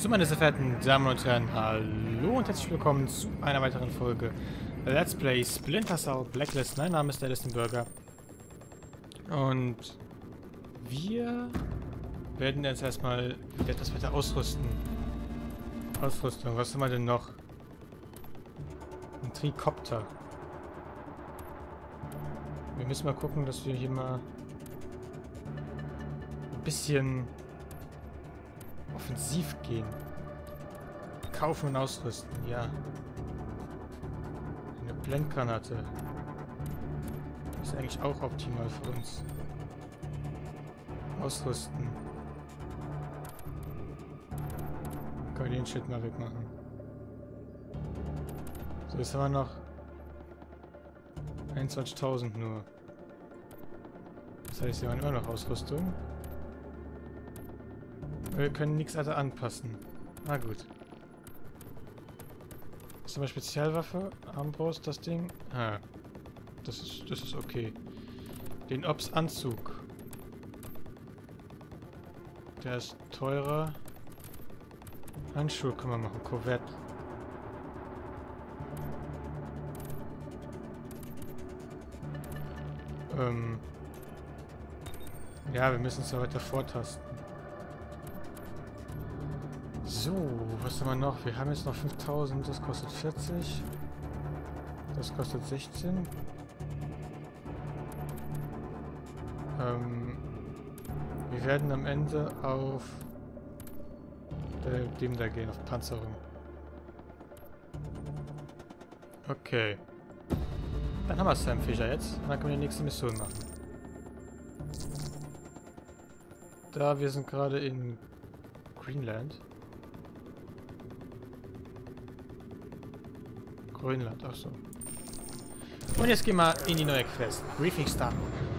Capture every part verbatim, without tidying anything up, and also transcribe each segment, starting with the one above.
So, meine sehr verehrten Damen und Herren, hallo und herzlich willkommen zu einer weiteren Folge Let's Play Splinter Cell Blacklist. Mein Name ist der Listenberger und wir werden jetzt erstmal wieder etwas weiter ausrüsten. Ausrüstung, was haben wir denn noch? Ein Trikopter. Wir müssen mal gucken, dass wir hier mal ein bisschen offensiv gehen. Kaufen und ausrüsten, ja. Eine Blendgranate. Ist eigentlich auch optimal für uns. Ausrüsten. Können wir den Shit mal wegmachen. So, jetzt haben wir noch einundzwanzigtausend nur. Das heißt, wir haben immer noch Ausrüstung. Wir können nichts weiter anpassen. Na gut. Ist zum Beispiel Spezialwaffe, Armbrust, das Ding. Ah, das ist, das ist okay. Den Ops Anzug. Der ist teurer. Handschuhe können wir machen, Corvette. Ähm. Ja, wir müssen es ja weiter vortasten. So, was haben wir noch? Wir haben jetzt noch fünftausend, das kostet vierzig. Das kostet sechzehn. Ähm, wir werden am Ende auf äh, dem da gehen, auf Panzerung. Okay. Dann haben wir Sam Fisher jetzt. Und dann können wir die nächste Mission machen. Da, wir sind gerade in Greenland. Grönland, ach so. Und jetzt gehen wir in die neue Quest. Briefing starten.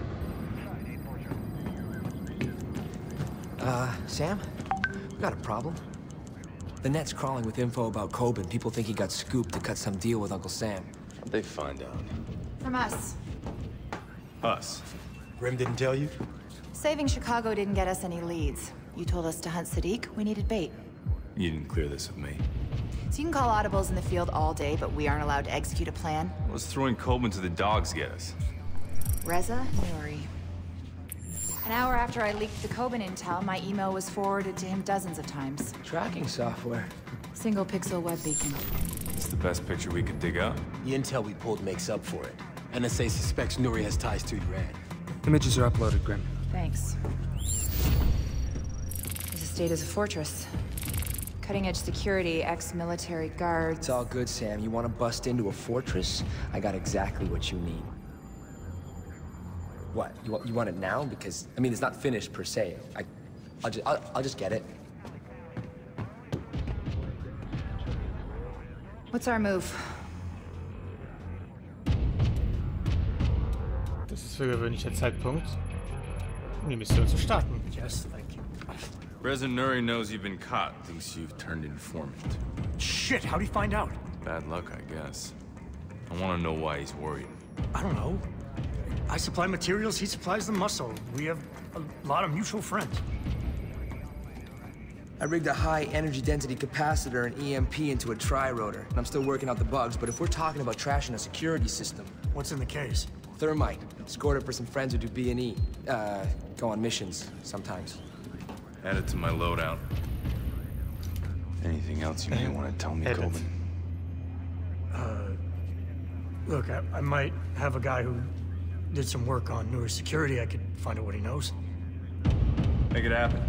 Uh, Sam? We got a problem. The net's crawling with info about Coben. People think he got scooped to cut some deal with Uncle Sam. How'd they find out? From us. Us? Grim didn't tell you? Saving Chicago didn't get us any leads. You told us to hunt Sadiq. We needed bait. You didn't clear this with me. So you can call audibles in the field all day, but we aren't allowed to execute a plan. What's throwing Coleman to the dogs get us? Reza Nouri. An hour after I leaked the Coben intel, my email was forwarded to him dozens of times. Tracking software. Single pixel web beacon. It's the best picture we could dig up. The intel we pulled makes up for it. N S A suspects Nouri has ties to Iran. Images are uploaded, Grim. Thanks. His estate is a fortress. Cutting-edge security, ex-military guards. It's all good, Sam. You want to bust into a fortress? I got exactly what you need. What? You want, you want it now? Because, I mean, it's not finished per se. I, I'll just, I'll, I'll just get it. What's our move? Das ist für gewöhnlicher Zeitpunkt, um die Mission zu starten. Yes, thank you. Reza Nouri knows you've been caught, thinks you've turned informant. Shit, how'd he find out? Bad luck, I guess. I want to know why he's worried. I don't know. I supply materials, he supplies the muscle. We have a lot of mutual friends. I rigged a high energy density capacitor and E M P into a tri-rotor, and I'm still working out the bugs, but if we're talking about trashing a security system... What's in the case? Thermite. Scored it for some friends who do B and E. Uh, go on missions, sometimes. Add it to my loadout. Anything else you may want to tell me, Edit. Coleman? Uh, look, I, I might have a guy who did some work on Nouri's security. I could find out what he knows. Make it happen.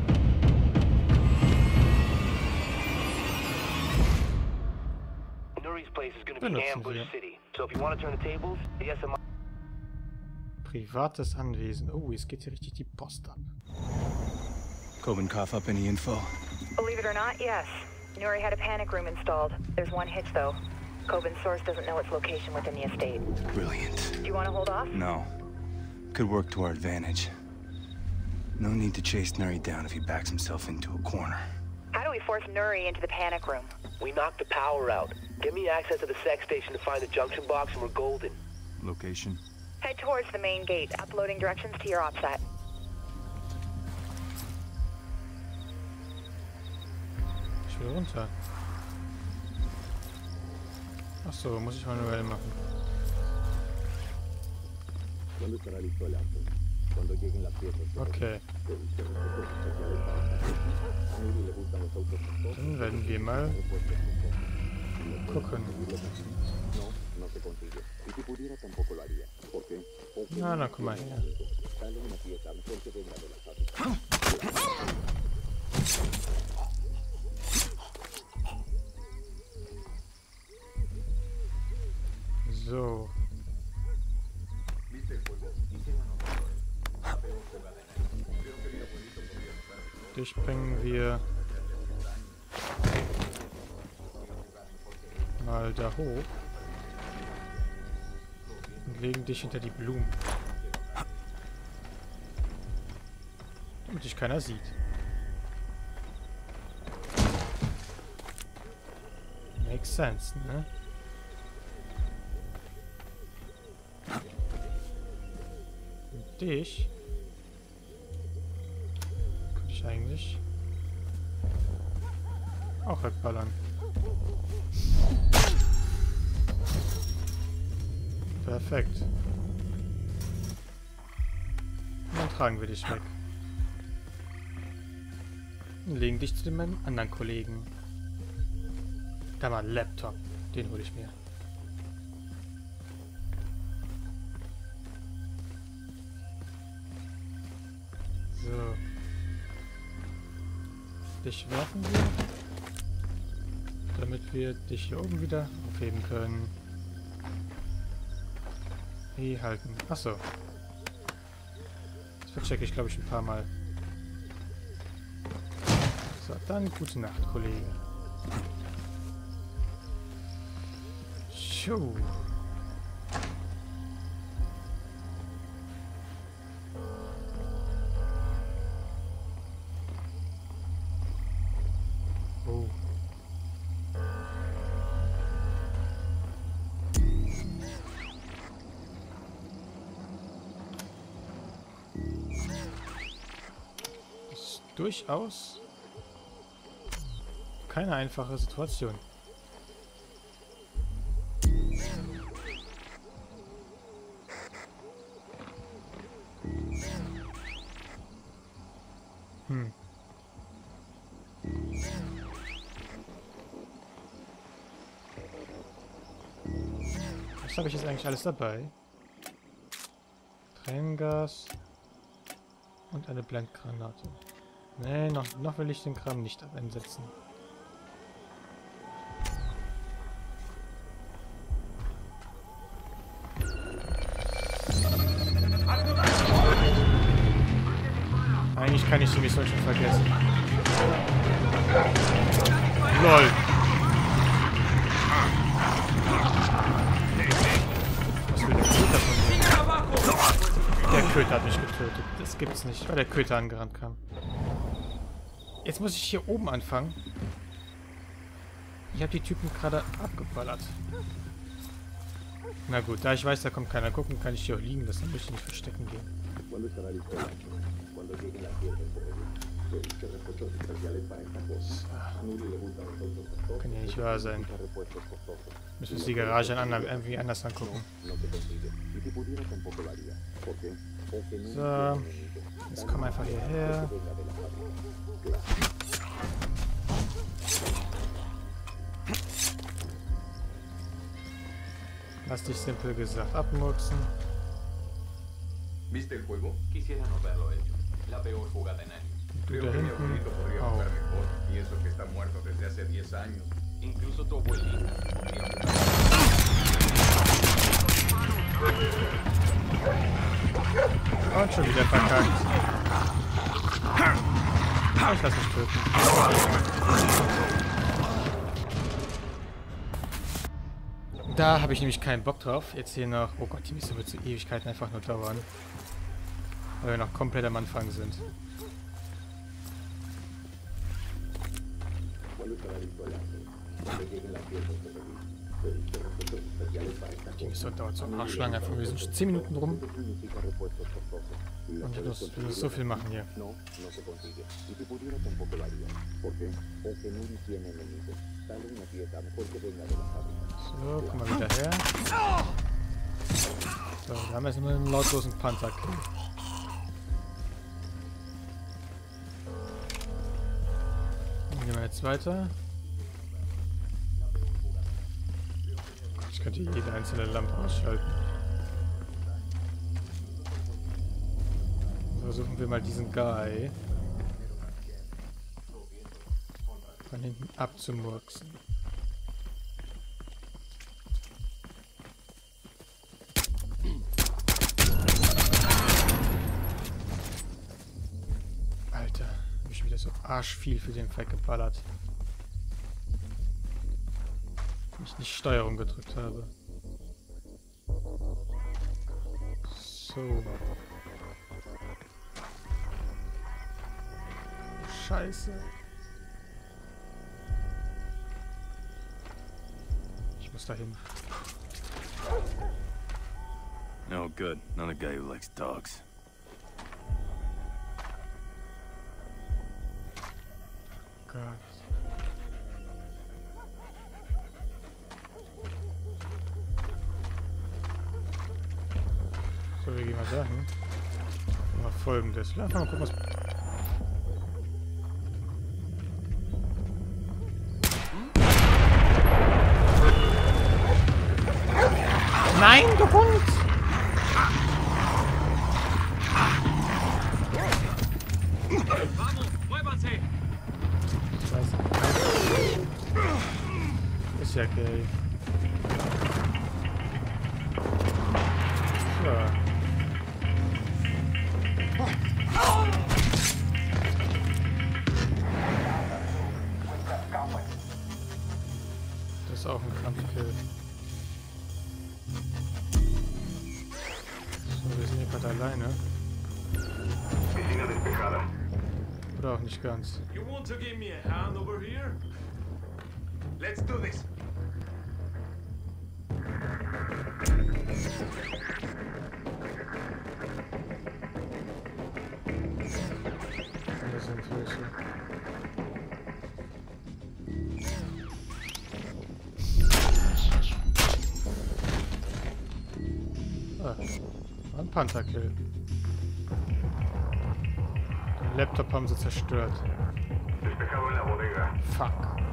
Nouri's place is going to be Benutzen Ambush wir. City. So if you want to turn the tables, the S M I... Privates Anwesen. Oh, es geht hier richtig die Post ab. Coben cough up any info? Believe it or not, yes. Nouri had a panic room installed. There's one hitch, though. Coben's source doesn't know its location within the estate. Brilliant. Do you want to hold off? No. Could work to our advantage. No need to chase Nuri down if he backs himself into a corner. How do we force Nouri into the panic room? We knocked the power out. Give me access to the sex station to find the junction box and we're golden. Location? Head towards the main gate, uploading directions to your OPSAT. Ich will runter. Achso, muss ich manuell machen. Okay. Dann werden wir mal gucken. Na, na, komm mal her. So. Dich bringen wir mal da hoch und legen dich hinter die Blumen, damit dich keiner sieht. Makes sense, ne? Und dich könnte ich eigentlich auch wegballern. Perfekt. Und dann tragen wir dich weg. Und legen dich zu dem anderen Kollegen. Da mal ein Laptop. Den hole ich mir. So. Dich werfen wir. Damit wir dich hier oben wieder aufheben können. E halten. Achso. Das verchecke ich, glaube ich, ein paar Mal. So, dann gute Nacht, Kollege. Tschuh. Oh. Ist durchaus keine einfache Situation. Hm. Was habe ich jetzt eigentlich alles dabei? Tränengas und eine Blendgranate. Nee, noch, noch will ich den Kram nicht einsetzen. Eigentlich kann ich die Mission schon vergessen. LOL. Was will der Köter von mir? Der Köter hat mich getötet. Das gibt's nicht, weil der Köter angerannt kam. Jetzt muss ich hier oben anfangen. Ich habe die Typen gerade abgeballert. Na gut, da ich weiß, da kommt keiner gucken, kann ich hier auch liegen lassen, dann muss ich nicht verstecken gehen. So. Kann ja nicht wahr sein. Müssen wir die Garage an, irgendwie anders angucken. So. Jetzt komm einfach hierher. Lass dich simpel gesagt abmurksen. ¿Viste el juego? Quisiera no verlo hecho. La peor jugada en años. Du da hinten. Oh. Y eso que está muerto desde hace diez años. Incluso tu abuelita. Und schon wieder verkackt. Ich lass mich töten. Da habe ich nämlich keinen Bock drauf. Jetzt hier noch... Oh Gott, die Mission wird zu Ewigkeiten einfach nur dauern. Weil wir noch komplett am Anfang sind. Die Mission dauert so arschlang einfach. Wir sind schon zehn Minuten rum. Und ich muss, wir müssen so viel machen hier. So, komm mal wieder her. So, wir haben jetzt nur einen lautlosen Panzerkill. Dann gehen wir jetzt weiter. Ich könnte jede einzelne Lampe ausschalten. So, versuchen wir mal diesen Guy von hinten abzumurksen. Alter, hab ich wieder so arschviel für den Fight geballert. Ich nicht Steuerung gedrückt habe. So. Scheiße. Ich muss dahin. No good. Another guy who likes dogs. Gott. So, wir gehen mal dahin. Mal Folgendes. Einfach mal gucken, was... Nein, du Hund! Scheiße. Ist ja gay. So. Das ist auch ein Kampfkill. So, wir sind hier gerade alleine. Oder auch nicht ganz. You want to give me a hand over here? Let's do this. Das sind Füße. Ah, war ein Pantherkill. Den Laptop haben sie zerstört. Fuck.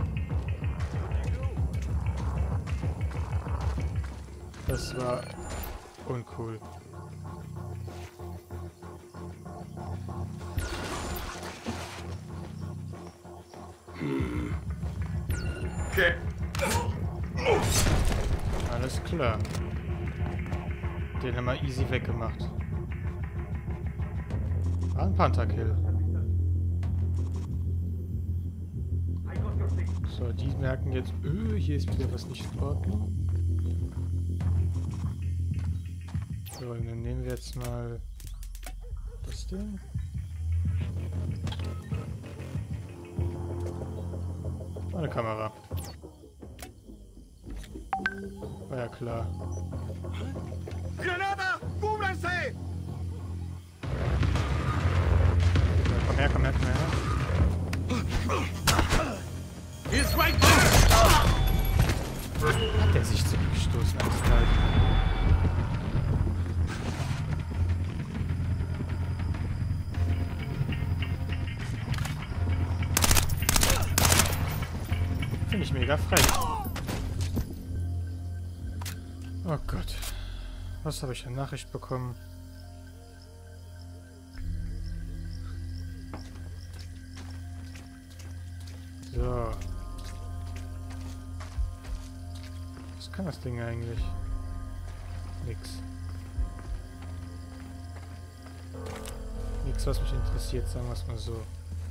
Das war uncool. Okay. Alles klar. Den haben wir easy weggemacht. War ein Pantherkill. So, die merken jetzt, öh, hier ist wieder was nicht in Ordnung. So, dann nehmen wir jetzt mal das Ding. Eine Kamera. War ja klar. Granada! ¡Cúbranse! Ja, komm her, komm her, komm her. He's right there! Hat der sich zurückgestoßen als Teil? Finde ich mega frei. Oh Gott. Was habe ich eine Nachricht bekommen? So. Was kann das Ding eigentlich? Nix. Nix, was mich interessiert, sagen wir es mal so.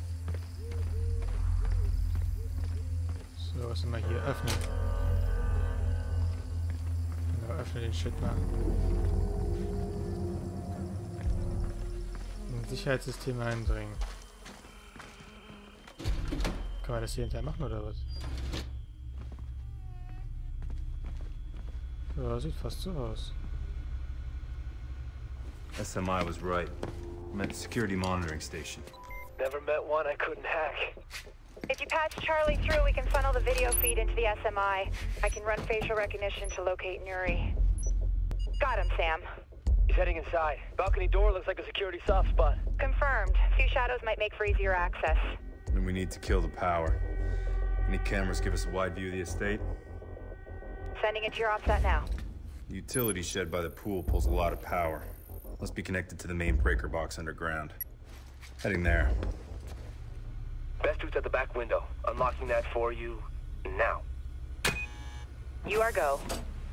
So, was immer hier öffnen. Genau, öffne den Shit mal. In Sicherheitssysteme eindringen. Kann man das hier hinterher machen oder was? Ja, sieht fast so aus. S M I was right. Meant security monitoring station. Never met one I couldn't hack. If you patch Charlie through, we can funnel the video feed into the S M I. I can run facial recognition to locate Nuri. Got him, Sam. He's heading inside. Balcony door looks like a security soft spot. Confirmed. Few shadows might make for easier access. Then we need to kill the power. Any cameras give us a wide view of the estate? Sending it to your offset now. The utility shed by the pool pulls a lot of power. Must be connected to the main breaker box underground. Heading there. Best route's at the back window. Unlocking that for you now. You are go.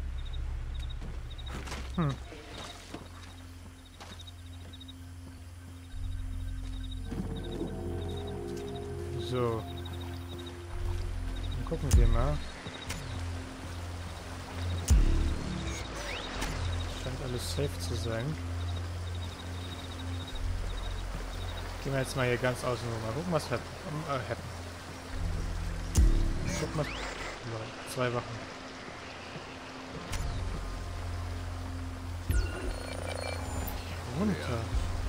Hm. So. Dann gucken wir mal. Scheint alles safe zu sein. Gehen wir jetzt mal hier ganz außen rum. Mal gucken, was wir äh, happen. Guck mal. Zwei Wachen. Runter.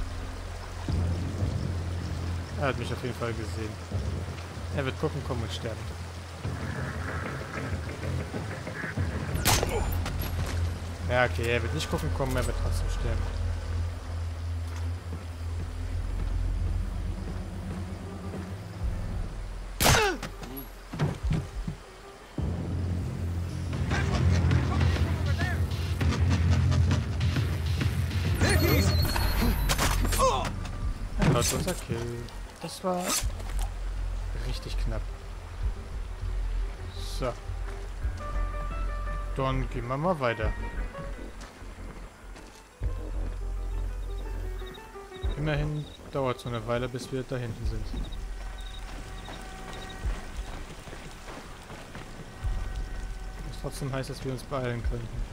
Er hat mich auf jeden Fall gesehen. Er wird gucken, kommen und sterben. Ja, okay, er wird nicht gucken kommen, er wird trotzdem sterben. Das war unser Kill. Das war richtig knapp. So. Dann gehen wir mal weiter. Immerhin dauert es so eine Weile, bis wir da hinten sind. Was trotzdem heißt, dass wir uns beeilen könnten.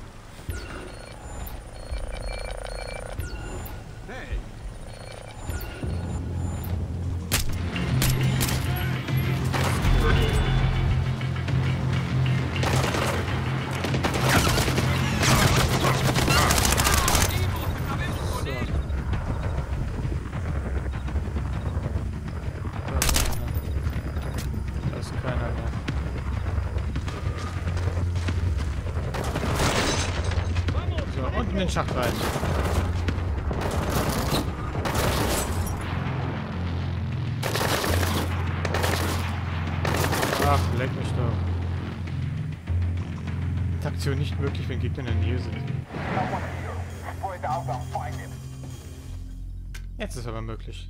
In den Schacht rein. Ach, leck mich doch. Interaktion nicht möglich, wenn Gegner in der Nähe sind. Jetzt ist aber möglich.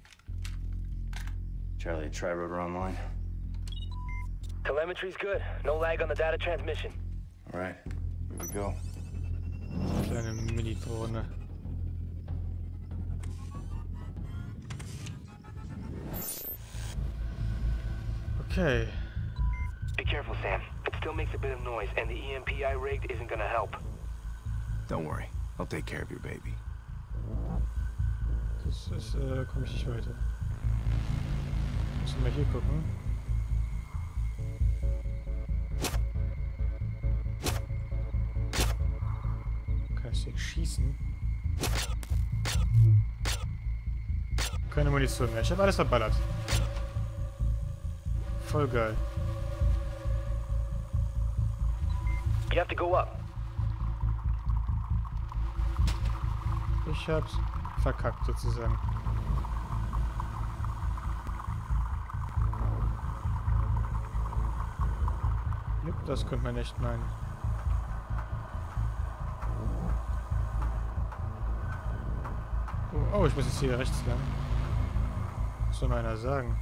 Charlie, Tri-Rotor online. Telemetry's good. No lag on the data transmission. All right, here we go. Kleine Mini-Drohne. Okay. Be careful, Sam. It still makes a bit of noise, and the E M P I rigged isn't gonna help. Don't worry, I'll take care of your baby. Das ist, äh, komme ich nicht weiter. Müssen wir hier gucken. Schießen. Keine Munition mehr. Ich habe alles verballert. Voll geil. You have to go up. Ich hab's verkackt sozusagen. Jupp, das könnte man echt meinen. Oh, ich muss jetzt hier rechts lang. Was soll mir einer sagen?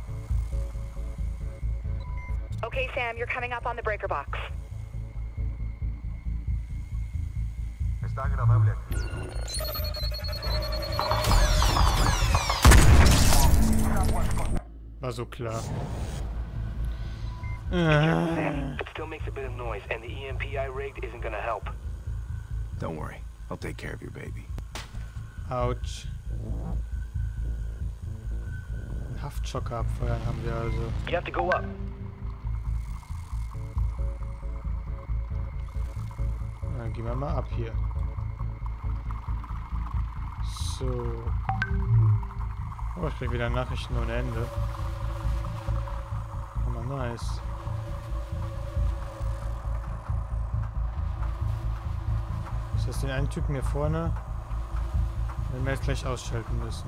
Okay, Sam, you're coming up on the breaker box. Está agradable aquí. War so klar. It still makes a bit of noise, and the E M P I rigged isn't gonna help. Don't worry, I'll take care of your baby. Autsch. Einen Haftschocker abfeuern haben wir also. You have to go up. Na dann gehen wir mal ab hier. So. Oh, ich krieg wieder Nachrichten ohne Ende. Aber nice. Das heißt, den einen Typen hier vorne werden wir jetzt gleich ausschalten müssen.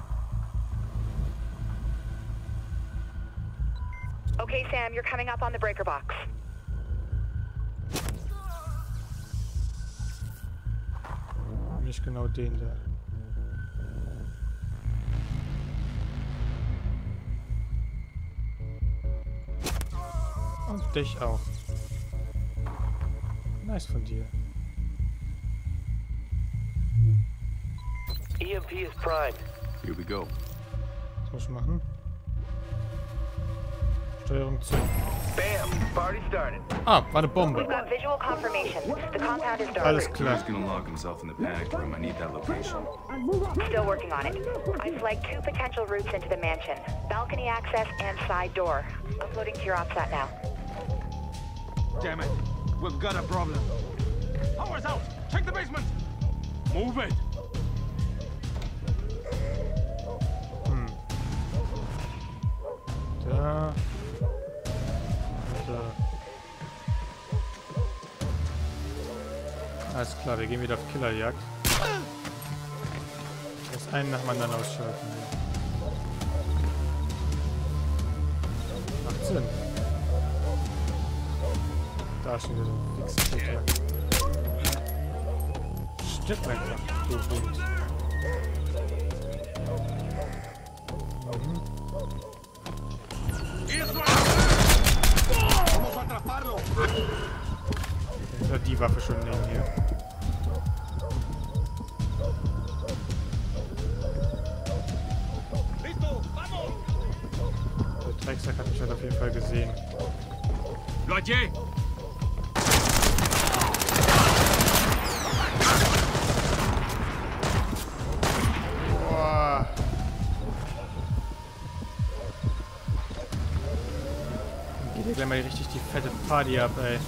Okay, Sam, you're coming up on the breaker box. Nicht genau den da. Und dich auch. Nice von dir. E M P is primed. Here we go. Was muss ich machen? Steuerung zu. Bam! Party started. Ah, war eine Bombe. We've got visual confirmation. The compound is dark. Alles klar. He's gonna lock himself in the panic room. I need that location. Still working on it. I flagged two potential routes into the mansion. Balcony access and side door. Uploading to your OpSat now. Damn it. We've got a problem. Power's out. Check the basement. Move it. Hm. Da. Da. Alles klar, wir gehen wieder auf Killerjagd. Jetzt einen nach dem anderen ausschalten. Macht Sinn. Da schon wieder so ein Fixer. Stirb einfach, du Hund. Mhm. Jetzt hat die Waffe schon neben hier. Der Drecksack hat mich halt auf jeden Fall gesehen. Leute! Boah. Dann geht gleich mal richtig die fette Party ab, ey.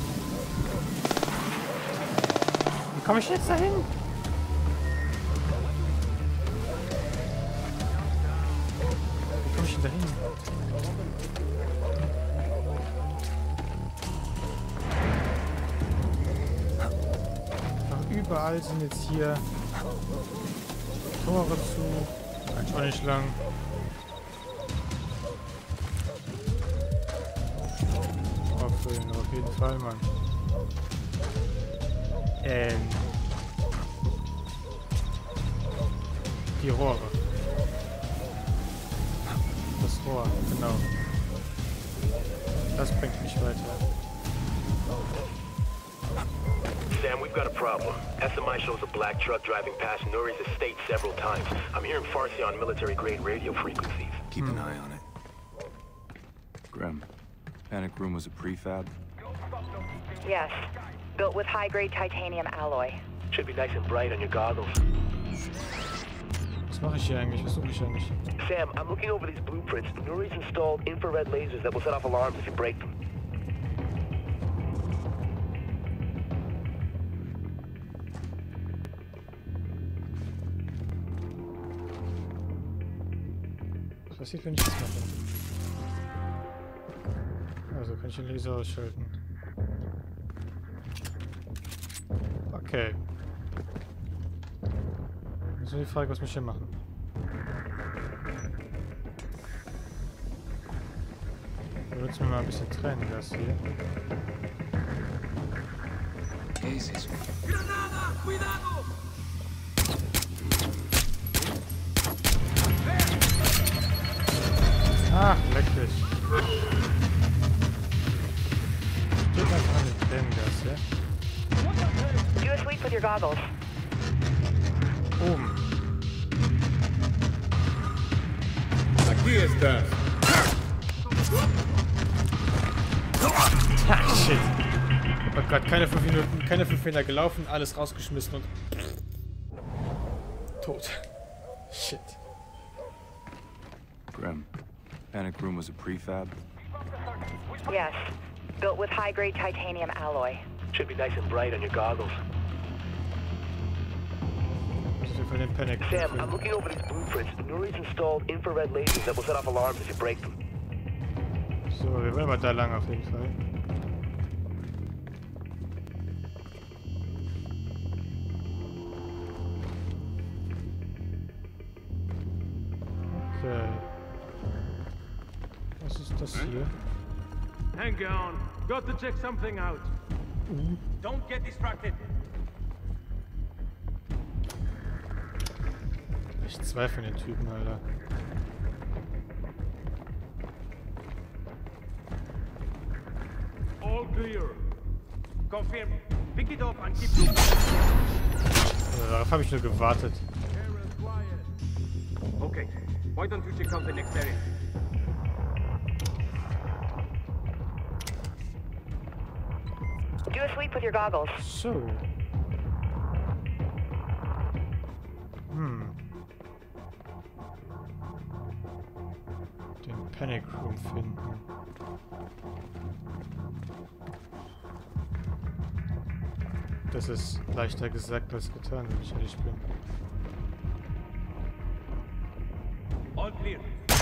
Wie komme ich jetzt dahin? Wie komme ich denn dahin? Ach, überall sind jetzt hier Tore zu. Kann schon nicht lang. Auffüllen, auf jeden Fall, Mann. Ähm. Die Rohre. Das Rohr, genau. Das bringt mich weiter. Sam, we've got a problem. S M I shows a black truck driving past Nuri's estate several times. I'm hearing Farsi on military-grade radio frequencies. Keep an eye on it. Graham, panic room was a prefab? Yes. Built with high-grade titanium alloy. Should be nice and bright on your goggles. Was mache ich hier eigentlich? Was suche ich eigentlich? Sam, I'm looking over these blueprints. Nuri's installed infrared lasers that will set off alarms if you break them. Was passiert, wenn ich das mache? Also kann ich den Laser ausschalten. Okay. Das ist nur die Frage, was muss ich hier machen? Wir würden es mir mal ein bisschen trennen, das hier. Ach, leck dich. Steht einfach an den Tränengas, ja? Do a sweep with your goggles. Oben. Aquí estás. Ha, shit. Oh Gott, keine fünf Minuten, keine fünf Meter gelaufen, alles rausgeschmissen und... tot. Shit. Graham, panic room was a prefab? Yes. Built with high-grade titanium alloy. Should be nice and bright on your goggles. Auf jeden Fall den Panic. Sam, I'm looking over these blueprints. Nuri's installed infrared lasers that will set off alarms if you break them. So, wir wollen mal da lang auf jeden Fall. Okay. Was ist das hier? Hang on. Got to check something out. Don't get distracted. Ich zweifle den Typen, Alter. All clear. Confirm. Pick it up and keep looking. Also, darauf habe ich nur gewartet. Okay. Why don't you check out the next area? Do a sweep with your goggles. So. Hm. Den Panic Room finden. Das ist leichter gesagt als getan, wenn ich ehrlich bin. All clear.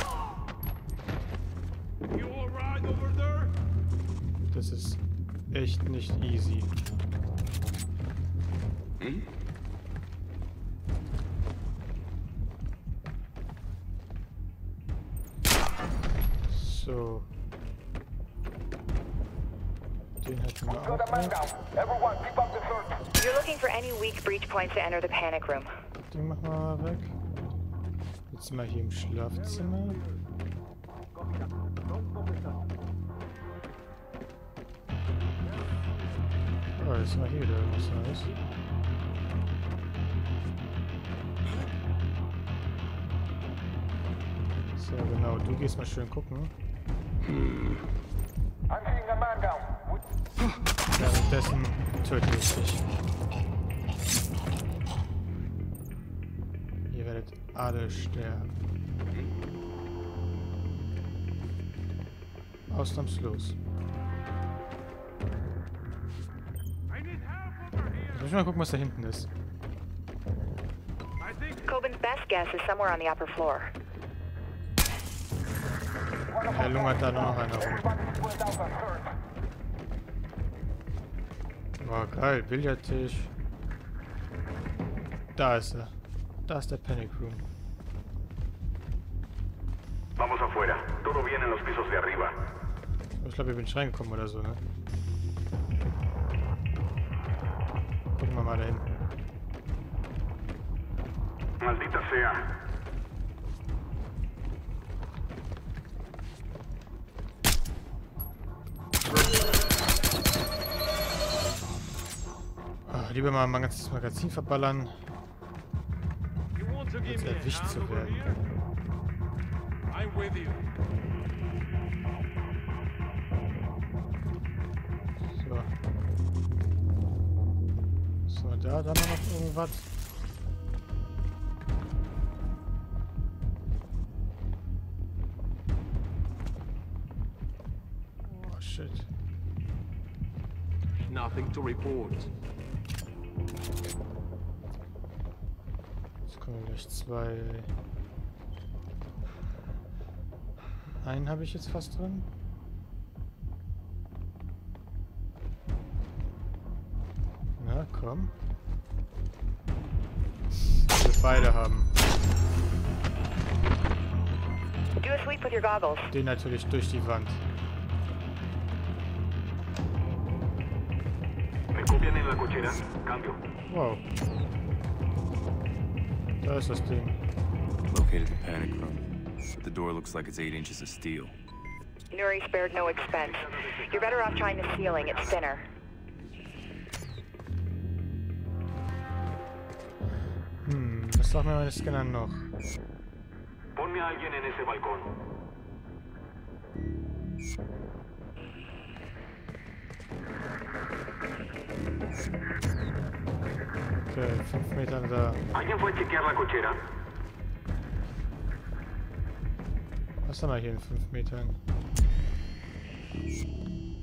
You all right over there? Das ist echt nicht easy. Hm? So. Den hätten wir auch noch. You're looking for any weak breach points to enter the panic room. Den machen wir mal weg. Jetzt sind wir hier im Schlafzimmer. Oh, jetzt sind wir hier wieder irgendwas Neues. So, genau, du gehst mal schön gucken. Währenddessen töte ich dich. Ihr werdet alle sterben. Ausnahmslos. Jetzt muss ich mal gucken, was da hinten ist. Coben's best guess is somewhere on the upper floor. Er lungert da nur noch einer rum. Oh, geil, Billardtisch. Da ist er. Da ist der Panic Room. Vamos afuera. Todo bien en los pisos de arriba. Ich glaube, ich bin nicht reingekommen oder so, ne? Gucken wir mal da hinten. Maldita sea. Oh, lieber mal mein ganzes Magazin verballern, als erwischt zu werden. I'm with you. So. So, da, da noch irgendwas. Oh, shit. Nothing to report. Jetzt kommen gleich zwei. Einen habe ich jetzt fast drin. Na, komm. Wir beide haben. Do a sweep with your goggles. Den natürlich durch die Wand. Me copian en la cochera. Cambio. Wow. Da ist das Ding. Located the panic room. But the door looks like it's eight inches of steel. Nuri spared no expense. You're better off trying the ceiling. It's thinner. Hm, was sagt mir meine Scanner noch? Ponme a alguien en ese balcón. Okay, fünf Meter da. ¿Alguien fue a chequear la cochera? Was haben wir hier in fünf Metern?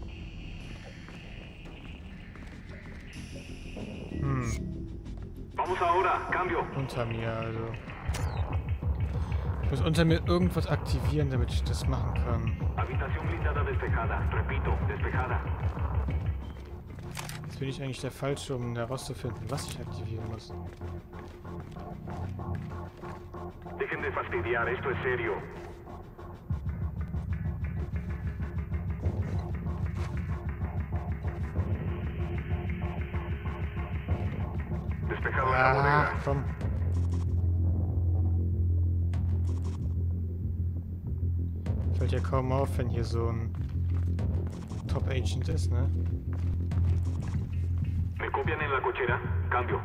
Hm. Vamos Unter mir, also. Ich muss unter mir irgendwas aktivieren, damit ich das machen kann. Jetzt bin ich eigentlich der Falsche, um herauszufinden, was ich aktivieren muss. Dejen de fastidiar, esto es serio. Despejado en la bodega. Ah, komm. Fällt ja kaum auf, wenn hier so ein Top-Agent ist, ne? ¿Me copian en la cochera? Cambio.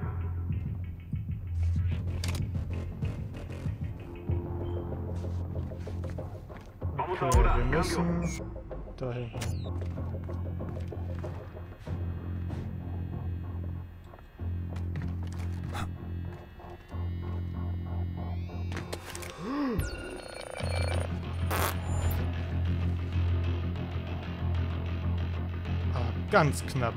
Vamos Okay, ahora, wir cambio. müssen dahin. Ah, ganz knapp.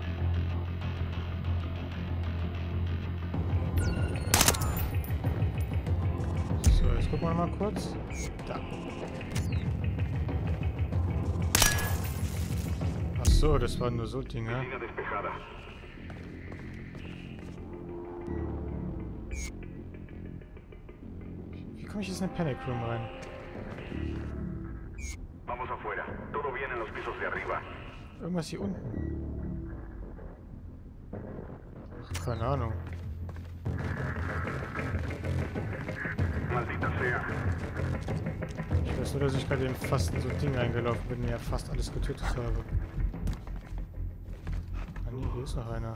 So, jetzt gucken wir mal kurz. Da. Ach so, das waren nur so Dinge. Piscina despejada. Wie komme ich jetzt in den Panic Room rein? Vamos afuera. Todo bien en los pisos de arriba. Irgendwas hier unten. Ach, keine Ahnung. Maldita sea. Ich weiß nur, dass ich gerade in fast so ein Ding reingelaufen bin und ja fast alles getötet habe. Ah nee, hier ist noch einer.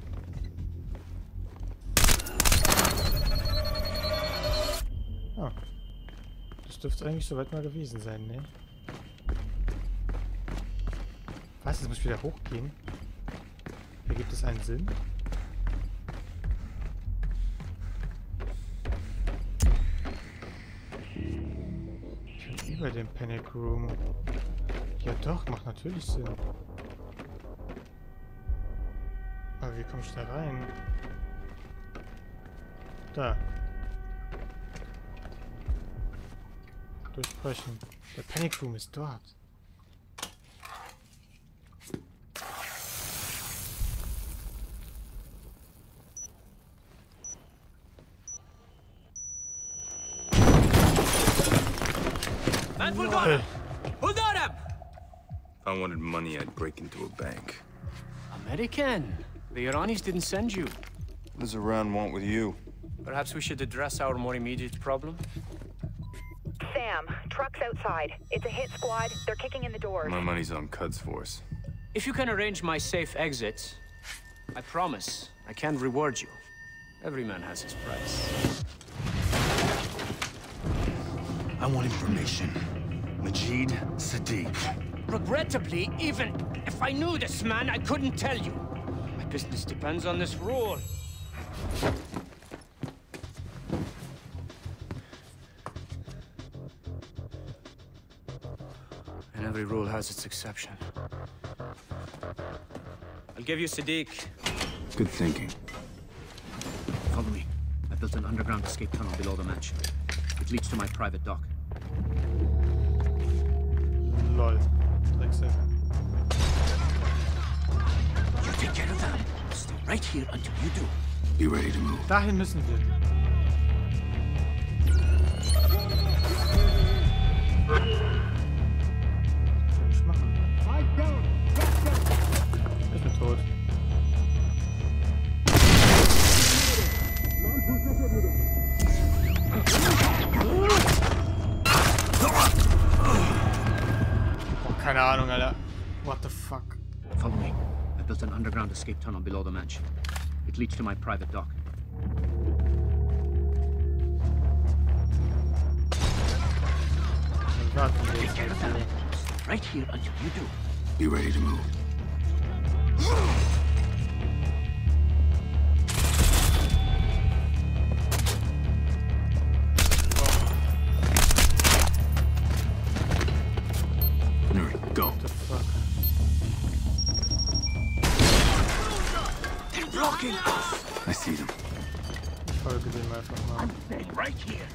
Ah. Das dürfte eigentlich soweit mal gewesen sein, ne? Was? Jetzt muss ich wieder hochgehen? Ergibt es einen Sinn? Ich bin über dem Panic Room. Ja doch, macht natürlich Sinn. Aber wie komme ich da rein? Da. Durchbrechen. Der Panic Room ist dort. Fulgora! Fulgora! If I wanted money, I'd break into a bank. American. The Iranis didn't send you. What does Iran want with you? Perhaps we should address our more immediate problem? Sam, truck's outside. It's a hit squad. They're kicking in the doors. My money's on Cud's force. If you can arrange my safe exit, I promise I can reward you. Every man has his price. I want information. Majid Sadiq. Regrettably, even if I knew this man, I couldn't tell you. My business depends on this rule. And every rule has its exception. I'll give you Sadiq. Good thinking. Follow me. I built an underground escape tunnel below the mansion. It leads to my private dock. Lol. Drecksack. You take care of them. Stay right here until you do. Be ready to move. Dahin müssen wir. Was soll ich machen? Ich bin tot. Oh, keine Ahnung, Alter. What the fuck? Follow me. I built an underground escape tunnel below the mansion. It leads to my private dock. Take care of them. Stay right here until you do. Be ready to move. Nuri, go. What the fuck? They're blocking us. I see them. folge dem einfach mal. Right here.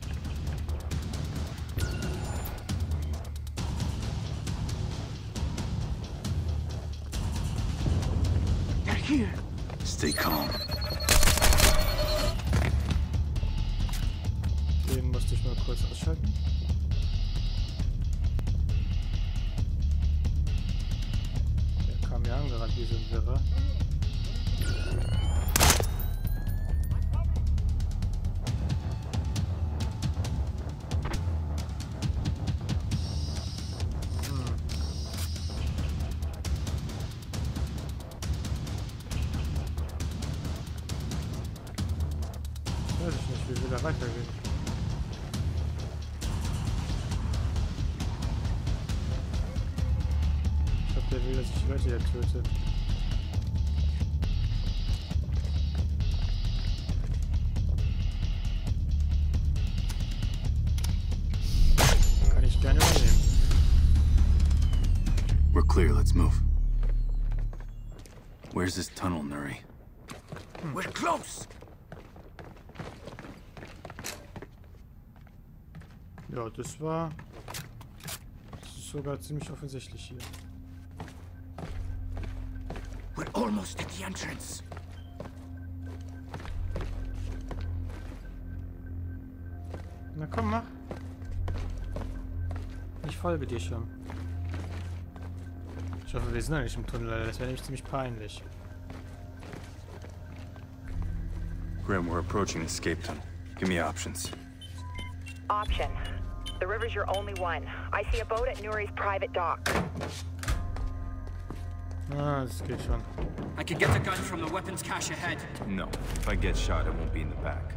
They're here. Stay calm. Den musste ich mal kurz ausschalten. Der kam ja angerannt wie so ein Wirrer. Weiß ich nicht, wie will er weitergehen? Ich glaube, der will, dass ich die Leute hier töte. Kann ich gerne übernehmen. We're clear, let's move. Where's this tunnel, Nuri? Hmm. We're close. Ja, das war... Das ist sogar ziemlich offensichtlich hier. We're almost at the entrance. Na komm, mach. Ich folge dir schon. Ich hoffe, wir sind noch nicht im Tunnel, das wäre nämlich ziemlich peinlich. Grim, we're approaching escape tunnel. Give me options. Option. The river's your only one. I see a boat at Nuri's private dock. Ah, das geht schon. I can get the gun from the weapons cache ahead. No. If I get shot, it won't be in the back.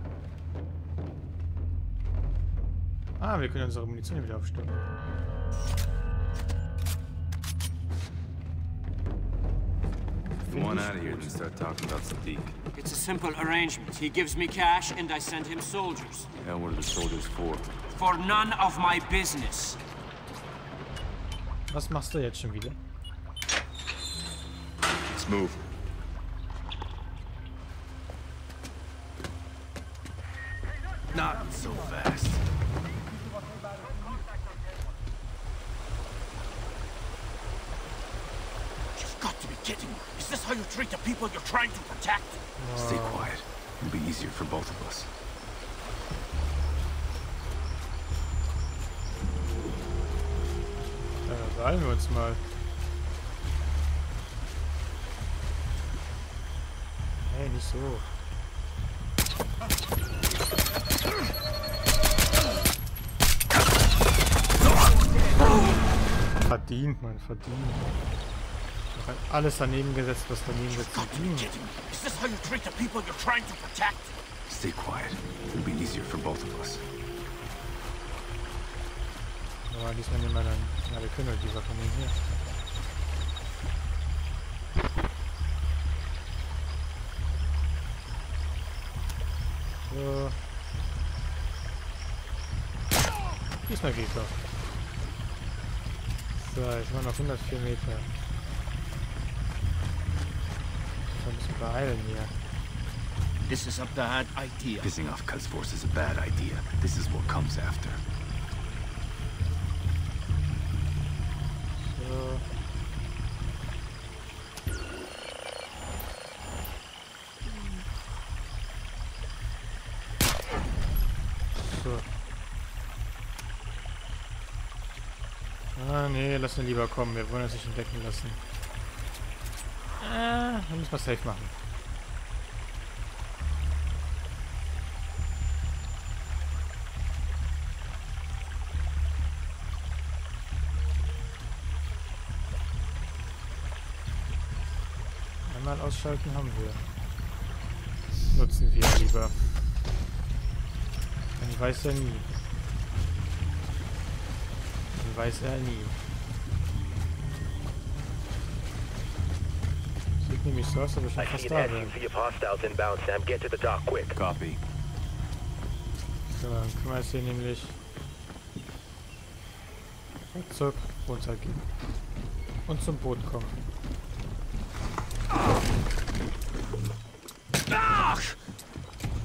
Ah, wir können unsere Munition wieder aufstellen. Come on out of here and start talking about Sadiq. It's a simple arrangement. He gives me cash and I send him soldiers. Yeah, what are the soldiers for? For none of my business. Was machst du jetzt schon wieder? Let's move. Not so fast. You've got to be kidding me. Is this how you treat the people you're trying to protect? Stay quiet. It'll be easier for both of us. Ja, beeilen wir uns mal. Hey, nicht so. Verdient, man, verdient. Ich hab alles daneben gesetzt, was daneben gesetzt wird. Is this how you treat the people you're trying to protect? Stay quiet. It'll be easier for both of us. Aber diesmal nehmen wir dann. Ja, wir können halt die Waffe nehmen hier. So. Diesmal geht's doch. So, jetzt waren noch hundertvier Meter. Ich muss ein bisschen beeilen hier. This is a bad idea. Pissing off Cut's force is a bad idea. This is what comes after. So. So. Ah, nee, lass ihn lieber kommen. Wir wollen uns nicht entdecken lassen. Ah, dann müssen wir safe machen. Einmal ausschalten haben wir. Nutzen wir lieber. Man weiß ja nie. Man weiß ja nie. Sieht nämlich so aus, aber schon fast da wäre. Copy. So, dann können wir jetzt hier nämlich zurück runtergehen. Und zum Boot kommen.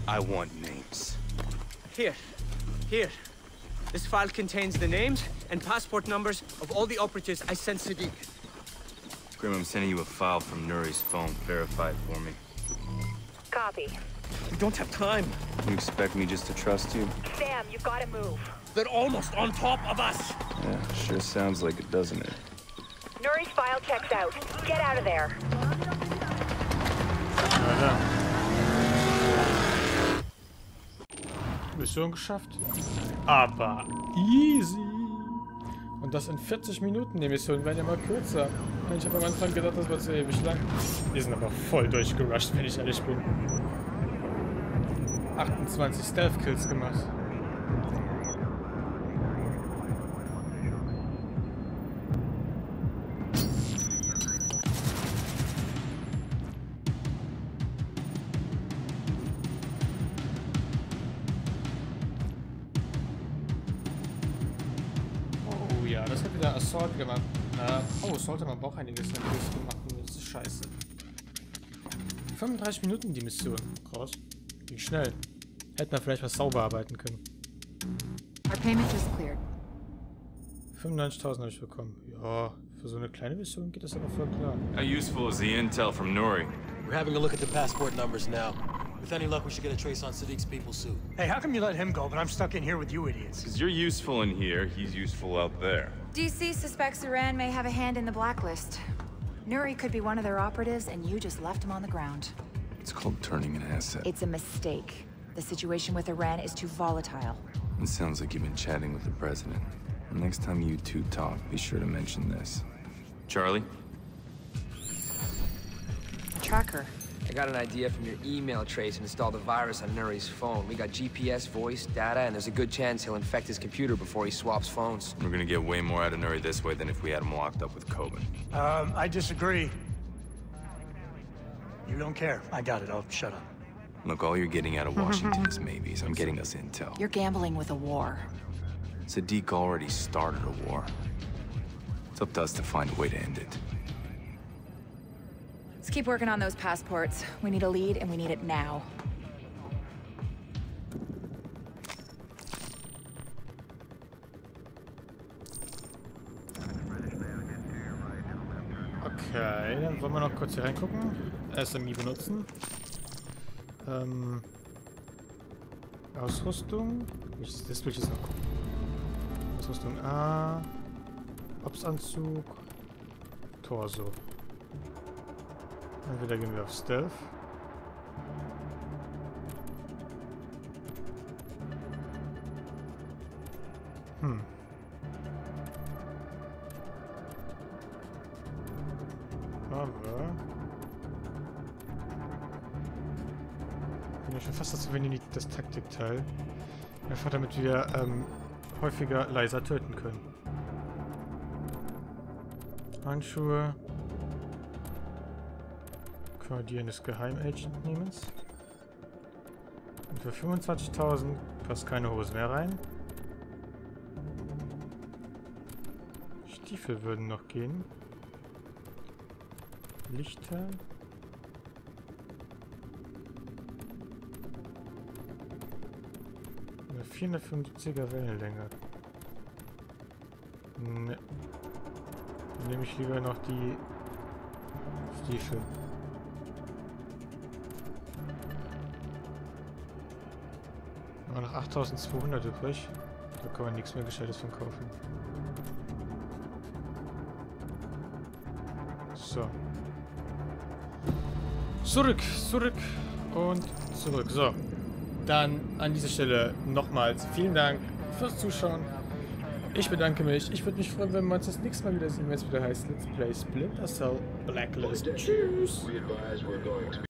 I want names. Here. Here. This file contains the names and passport numbers of all the operatives I sent Sadiq. Grim, I'm sending you a file from Nuri's phone. Verify it for me. Copy. We don't have time. You expect me just to trust you? Sam, you've got to move. They're almost on top of us. Yeah, sure sounds like it, doesn't it? Nuri's file checks out. Get out of there. Mission geschafft. Aber easy. Und das in vierzig Minuten. Die Missionen werden ja mal kürzer. Ich habe am Anfang gedacht, das wird so ewig lang. Die sind aber voll durchgerusht, wenn ich ehrlich bin. achtundzwanzig Stealth-Kills gemacht. Oh ja, das hat wieder Assault gemacht. Äh, oh, Assault haben aber auch einiges an Kills gemacht. Das ist scheiße. fünfunddreißig Minuten die Mission. Krass. Wie schnell. Hätten wir vielleicht was sauber arbeiten können. Our payment just cleared. fünfundneunzigtausend habe ich bekommen. Ja, für so eine kleine Mission geht das aber voll klar. How useful is the intel from Nuri? We're having a look at the passport numbers now. With any luck, we should get a trace on Sadiq's people soon. Hey, how come you let him go, but I'm stuck in here with you idiots? Because you're useful in here, he's useful out there. D C suspects Iran may have a hand in the blacklist. Nuri could be one of their operatives, and you just left him on the ground. It's called turning an asset. It's a mistake. The situation with Iran is too volatile. It sounds like you've been chatting with the president. Next time you two talk, be sure to mention this. Charlie? A tracker. I got an idea from your email trace and installed a virus on Nuri's phone. We got G P S, voice, data, and there's a good chance he'll infect his computer before he swaps phones. We're gonna get way more out of Nuri this way than if we had him locked up with Coben. Um, I disagree. You don't care. I got it. I'll shut up. Look, all you're getting out of Washington is maybes. I'm getting us intel. You're gambling with a war. Sadiq already started a war. It's up to us to find a way to end it. Let's keep working on those passports. We need a lead, and we need it now. Okay, dann wollen wir noch kurz hier reingucken. S M I benutzen. Ähm, Ausrüstung. Ich, das will ich jetzt noch gucken. Ausrüstung A. Obstanzug. Torso. Entweder gehen wir auf Stealth. Hm. Aber bin ich schon fast dazu, wenn die das Taktikteil. Einfach damit wir ähm, häufiger leiser töten können. Handschuhe. Koordinieren des Geheimagent-Nehmens. Und für fünfundzwanzigtausend passt keine Hose mehr rein. Stiefel würden noch gehen. Lichter. Eine vierhundertfünfziger Wellenlänge. Ne. Dann nehme ich lieber noch die Stiefel. Aber noch achttausendzweihundert übrig. Da kann man nichts mehr Gescheites von kaufen. So. Zurück, zurück und zurück. So. Dann an dieser Stelle nochmals vielen Dank fürs Zuschauen. Ich bedanke mich. Ich würde mich freuen, wenn wir uns das nächste Mal wieder sehen, wenn es wieder heißt Let's Play Splinter Cell Blacklist. Tschüss.